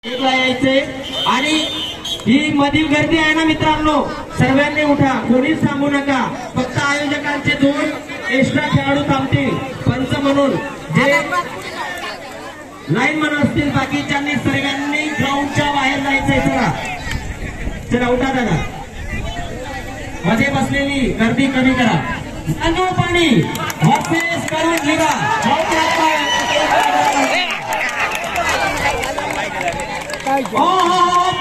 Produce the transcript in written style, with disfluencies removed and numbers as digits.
यायचे आणि ही मधील गर्दी आहे ना मित्रांनो, सर्वांनी उठा, कोणीच थांबू नका. फक्त आयोजकांचे 2 एक्स्ट्रा खेळाडू थांबतील पंच म्हणून. जे लाईन म्हणून असतील बाकीच्यांनी सर्वांनी ग्राउंडच्या बाहेर जायचंय. चला उठा दादा, मध्ये बसलेली गर्दी कमी करा. तांदूळ पाणी वापस करून निघा. हो